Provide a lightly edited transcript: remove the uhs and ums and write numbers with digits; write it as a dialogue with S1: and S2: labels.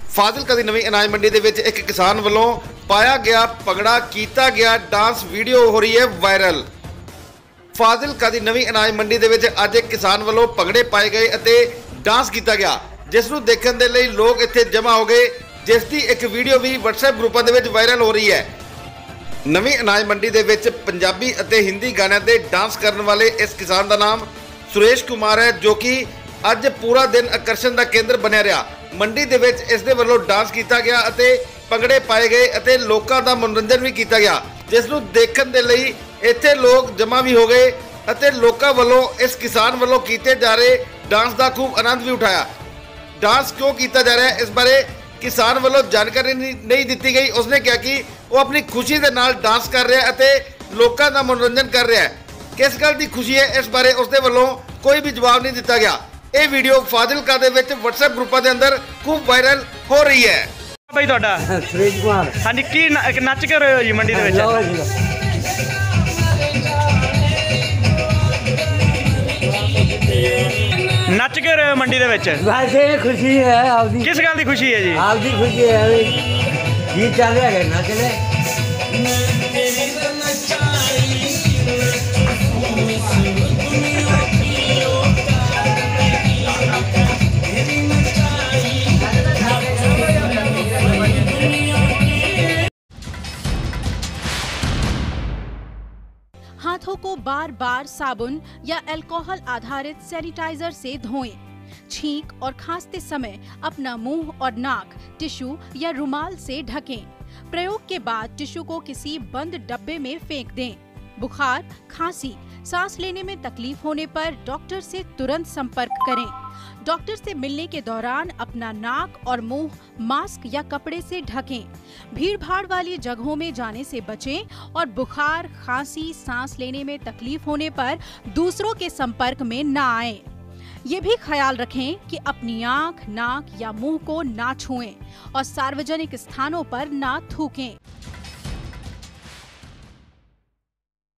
S1: फाजिलका दी नवीं अनाज मंडी दे विच एक किसान वालों पाया गया पगड़ा कीता गया डांस वीडियो हो रही है वायरल। फाजिलका दी नवीं अनाज मंडी दे विच अज एक किसान वालों पगड़े पाए गए अते डांस किया गया, जिस नूं देखण दे लई लोग इत्थे जमा हो गए, जिसकी एक वीडियो भी WhatsApp ग्रुपां दे विच वायरल हो रही है। नवीं अनाज मंडी दे विच पंजाबी अते हिंदी गाणिਆਂ ते डांस करने वाले इस किसान का नाम सुरेश कुमार है, जो कि अज पूरा दिन आकर्षण का केंद्र बनिया रहा। मंडी दे विच इस दे वल्लों डांस किया गया अते पगड़े पाए गए अते लोकां दा मनोरंजन भी किया गया, जिस नूं देखण दे लई इत्थे लोग जमा भी हो गए अते लोकां वल्लों इस किसान वल्लों कीते जा रहे डांस का खूब आनंद भी उठाया। डांस क्यों किया जा रहा है इस बारे किसान वालों जानकारी नहीं दी गई। उसने कहा कि वो अपनी खुशी के नाल डांस कर रहा है अते लोकां दा मनोरंजन कर रहा है। किस गल की खुशी है इस बारे उसके वालों कोई भी जवाब नहीं दिता गया। ये वीडियो फाजिलका दे विच WhatsApp ग्रुपां दे अंदर खूब वायरल हो रही है।
S2: भाई तुहाडा
S3: सुरेश कुमार
S2: हाँ जी, की नच के रहे हो जी मंडी दे विच? नच के रहे हो मंडी दे विच?
S3: वैसे खुशी है आपकी।
S2: किस गल की खुशी है जी?
S3: आपकी खुशी है गीत चल रहा है नच ले।
S4: हाथों को बार बार साबुन या अल्कोहल आधारित सैनिटाइजर से धोएं। छींक और खांसते समय अपना मुंह और नाक टिश्यू या रुमाल से ढकें। प्रयोग के बाद टिश्यू को किसी बंद डब्बे में फेंक दें। बुखार, खांसी, सांस लेने में तकलीफ होने पर डॉक्टर से तुरंत संपर्क करें। डॉक्टर से मिलने के दौरान अपना नाक और मुंह मास्क या कपड़े से ढकें। भीड़-भाड़ वाली जगहों में जाने से बचें और बुखार, खांसी, सांस लेने में तकलीफ होने पर दूसरों के संपर्क में ना आएं। ये भी ख्याल रखें कि अपनी आंख, नाक या मुंह को ना छुएं और सार्वजनिक स्थानों पर ना थूकें।